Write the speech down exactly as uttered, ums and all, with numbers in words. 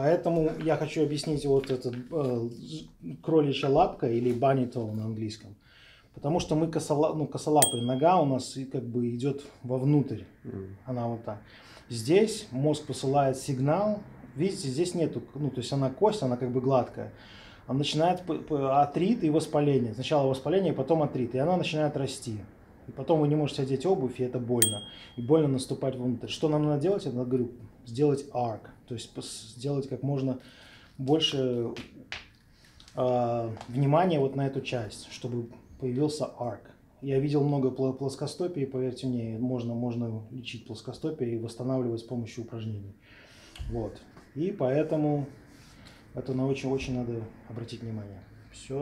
Поэтому я хочу объяснить вот этот э, кроличья лапка или bunny toe на английском. Потому что мы косола, ну, косолапые, нога у нас как бы идет вовнутрь. Mm. Она вот так. Здесь мозг посылает сигнал. Видите, здесь нету, ну то есть она кость, она как бы гладкая. Она начинает артрит и воспаление. Сначала воспаление, потом артрит. И она начинает расти. И потом вы не можете одеть обувь, и это больно. И больно наступать внутрь. Что нам надо делать? Я говорю, сделать арк. То есть сделать как можно больше э, внимания вот на эту часть, чтобы появился арк. Я видел много плоскостопий, поверьте мне, можно, можно лечить плоскостопие и восстанавливать с помощью упражнений. Вот. И поэтому это на очень-очень надо обратить внимание. Все.